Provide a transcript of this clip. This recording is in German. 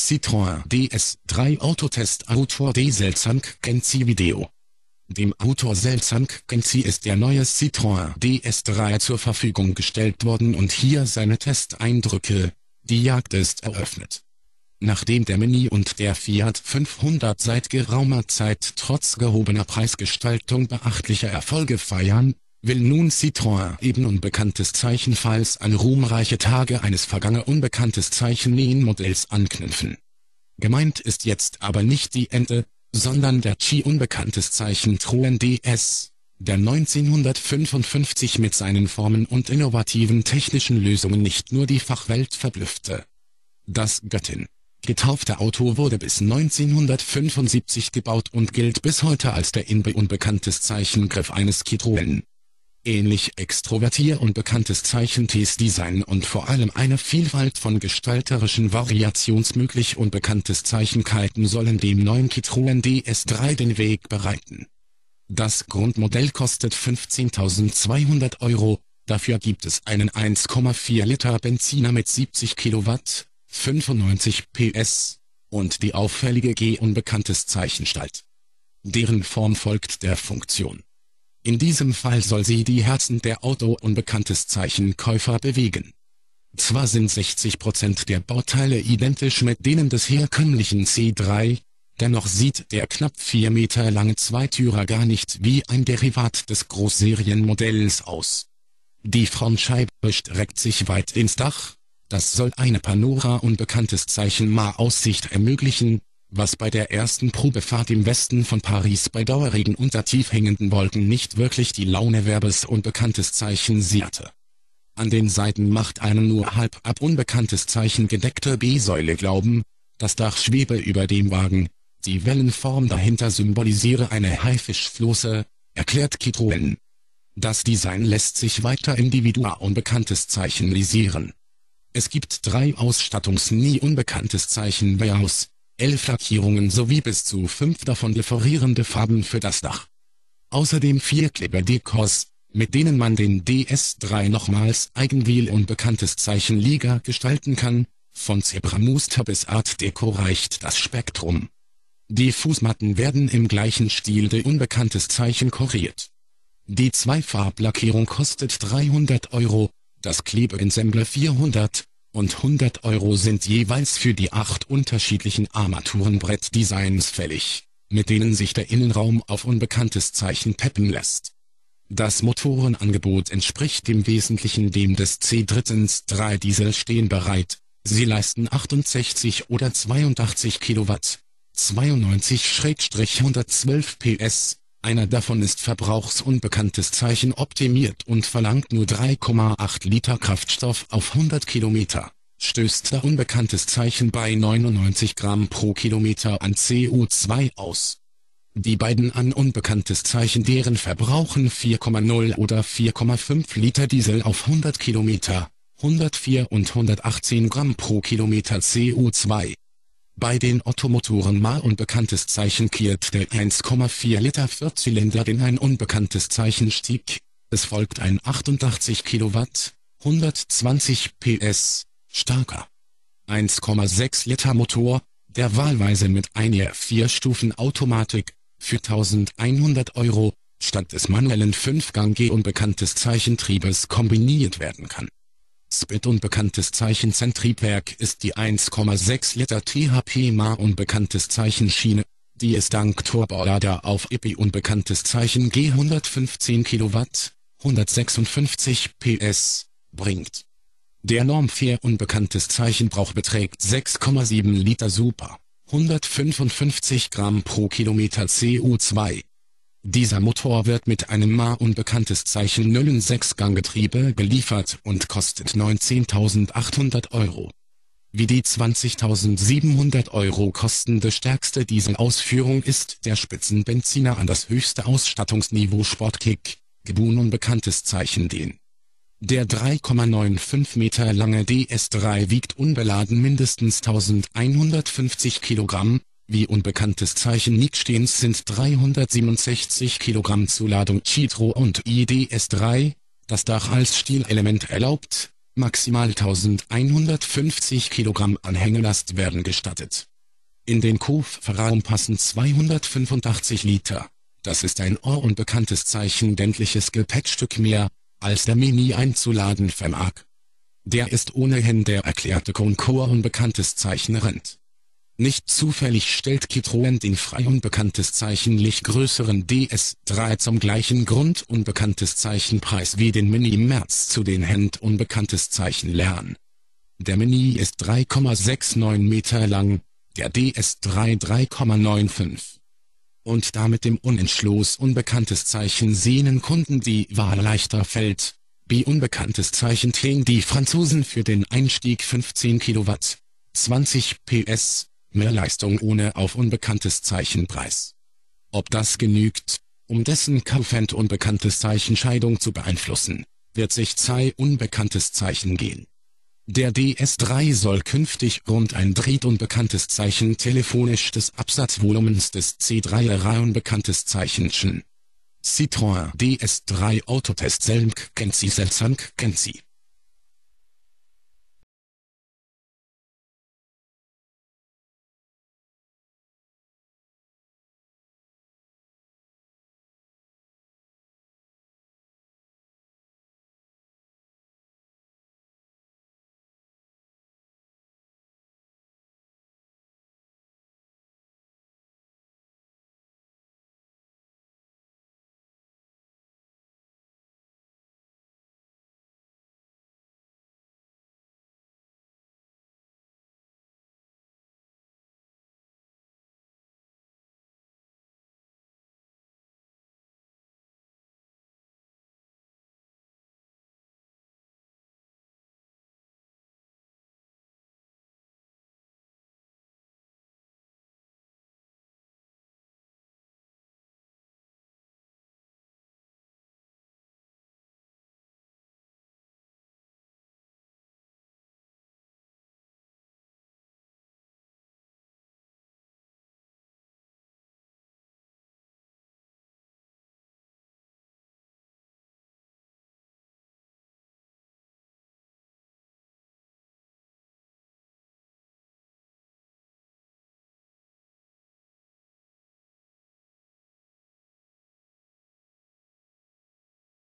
Citroën DS3 Autotest Autor Selzang Genzi Video. Dem Autor Selzang Genzi ist der neue Citroën DS3 zur Verfügung gestellt worden und hier seine Testeindrücke. Die Jagd ist eröffnet. Nachdem der Mini und der Fiat 500 seit geraumer Zeit trotz gehobener Preisgestaltung beachtliche Erfolge feiern, will nun Citroën eben unbekanntes Zeichen falls an ruhmreiche Tage eines vergangen unbekanntes Zeichen Modells anknüpfen. Gemeint ist jetzt aber nicht die Ente, sondern der unbekanntes Zeichen Citroën DS, der 1955 mit seinen Formen und innovativen technischen Lösungen nicht nur die Fachwelt verblüffte. Das Göttin getaufte Auto wurde bis 1975 gebaut und gilt bis heute als der unbekanntes Zeichengriff eines Citroën. Ähnlich extrovertiert unbekanntes Zeichen-Design und vor allem eine Vielfalt von gestalterischen Variationsmöglich unbekanntes Zeichenkeiten sollen dem neuen Citroën DS3 den Weg bereiten. Das Grundmodell kostet 15.200 €, dafür gibt es einen 1,4 Liter Benziner mit 70 Kilowatt, 95 PS und die auffällige unbekanntes Zeichengestalt. Deren Form folgt der Funktion. In diesem Fall soll sie die Herzen der unbekanntes Zeichenkäufer bewegen. Zwar sind 60% der Bauteile identisch mit denen des herkömmlichen C3, dennoch sieht der knapp 4 Meter lange Zweitürer gar nicht wie ein Derivat des Großserienmodells aus. Die Frontscheibe streckt sich weit ins Dach, das soll eine Panorama-unbekanntes Zeichen-Aussicht ermöglichen, was bei der ersten Probefahrt im Westen von Paris bei Dauerregen unter tief hängenden Wolken nicht wirklich die Laune Werbes unbekanntes Zeichen sicherte. An den Seiten macht einen nur halb ab unbekanntes Zeichen gedeckte B-Säule glauben, das Dach schwebe über dem Wagen, die Wellenform dahinter symbolisiere eine Haifischflosse, erklärt Citroën. Das Design lässt sich weiter individuell unbekanntes Zeichen lisieren. Es gibt 3 unbekanntes Zeichen Warehouse, 11 Lackierungen sowie bis zu 5 davon differierende Farben für das Dach. Außerdem 4 Kleberdekors, mit denen man den DS3 nochmals eigenwillig unbekanntes Zeichen Liga gestalten kann, von Zebramuster bis Art Deco reicht das Spektrum. Die Fußmatten werden im gleichen Stil der unbekanntes Zeichen koriert. Die Zweifarblackierung kostet 300 €, das Klebeensemble 400 und 100 € sind jeweils für die 8 unterschiedlichen Armaturenbrett-Designs fällig, mit denen sich der Innenraum auf unbekanntes Zeichen peppen lässt. Das Motorenangebot entspricht im Wesentlichen dem des C3 Diesel stehen bereit, sie leisten 68 oder 82 Kilowatt, 92/112 PS, einer davon ist verbrauchsunbekanntes Zeichen optimiert und verlangt nur 3,8 Liter Kraftstoff auf 100 Kilometer, stößt da unbekanntes Zeichen bei 99 Gramm pro Kilometer an CO2 aus. Die beiden an unbekanntes Zeichen deren verbrauchen 4,0 oder 4,5 Liter Diesel auf 100 Kilometer, 104 und 118 Gramm pro Kilometer CO2. Bei den Ottomotoren unbekanntes Zeichen kehrt der 1,4 Liter Vierzylinder in ein unbekanntes Zeichen stieg, es folgt ein 88 Kilowatt, 120 PS, starker 1,6 Liter Motor, der wahlweise mit einer 4-Stufen-Automatik, für 1.100 € statt des manuellen 5-Gang unbekanntes Zeichentriebes kombiniert werden kann. Spit unbekanntes Zeichenzentriebwerk ist die 1,6 Liter THP unbekanntes Zeichenschiene, die es dank Turbolader auf EPI unbekanntes Zeichen G 115 Kilowatt, 156 PS, bringt. Der Norm 4 unbekanntes Zeichenbrauch beträgt 6,7 Liter Super, 155 Gramm pro Kilometer CO2. Dieser Motor wird mit einem unbekanntes Zeichen 0,6-Gang-Getriebe geliefert und kostet 19.800 €. Wie die 20.700 € kostende stärkste Dieselausführung ist der Spitzenbenziner an das höchste Ausstattungsniveau Sportkick, unbekanntes Zeichen den. Der 3,95 Meter lange DS3 wiegt unbeladen mindestens 1.150 Kilogramm. Wie unbekanntes Zeichen Nickstehens sind 367 Kilogramm Zuladung Citro und IDS3, das Dach als Stilelement erlaubt, Maximal 1150 Kilogramm Anhängelast werden gestattet. In den Kofferraum passen 285 Liter. Das ist ein unbekanntes Zeichen ländliches Gepäckstück mehr, als der Mini einzuladen vermag. Der ist ohnehin der erklärte Concours unbekanntes Zeichen Rent. Nicht zufällig stellt Citroën den frei unbekanntes Zeichen lich größeren DS3 zum gleichen Grund unbekanntes Zeichenpreis wie den Mini im März zu den Hand unbekanntes Zeichen lernen. Der Mini ist 3,69 Meter lang, der DS3 3,95. Und da mit dem Unentschluss unbekanntes Zeichen sehnen Kunden die Wahl leichter fällt, wie unbekanntes Zeichen kriegen die Franzosen für den Einstieg 15 Kilowatt, 20 PS, mehr Leistung ohne auf unbekanntes Zeichenpreis. Ob das genügt, um dessen Kaufend unbekanntes Zeichenscheidung zu beeinflussen, wird sich unbekanntes Zeichen gehen. Der DS3 soll künftig rund ein Drittel unbekanntes Zeichen telefonisch des Absatzvolumens des C3er unbekanntes Zeichenchen. Citroën DS3 Autotest Selmk Kenzie